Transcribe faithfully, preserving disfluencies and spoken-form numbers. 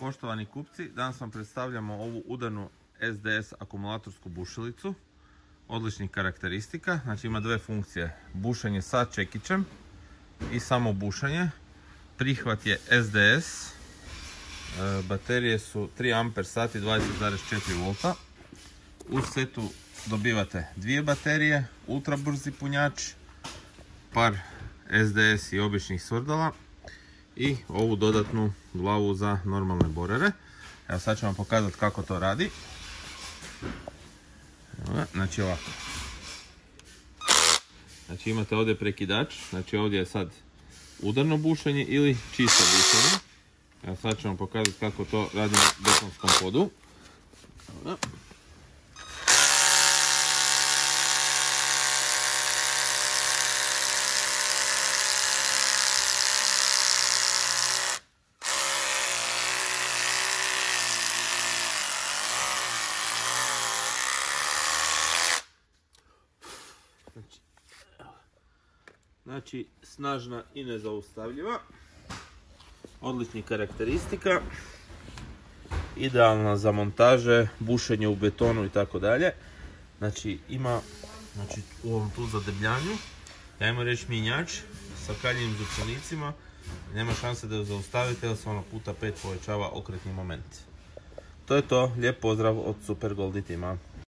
Poštovani kupci, danas vam predstavljamo ovu udarnu S D S akumulatorsku bušilicu odličnih karakteristika. Znači ima dve funkcije, bušenje sa čekićem i samo bušenje. Prihvat je S D S, baterije su tri amper sati dvadeset zarez četiri volta. U setu dobivate dvije baterije, ultra brzi punjač, par S D S i običnih svrdala i ovu dodatnu glavu za normalne borere. Evo sad ću vam pokazati kako to radi. Evo, znači ovako. Znači imate ovdje prekidač, znači ovdje je sad udarno bušenje ili čisto bušenje. Evo sad ću vam pokazati kako to radi na betonskom podu. Evo. Znači, znači snažna i nezaustavljiva, odličnih karakteristika, idealna za montaže, bušenje u betonu i tako dalje. Znači ima, znači u ovom tu zadebljanju, ajmo reći mjenjač sa kaljenim zupčanicima, nema šanse da ju zaustavite jer se ono puta pet povećava okretni moment. To je to, lijep pozdrav od Super Goldie tima.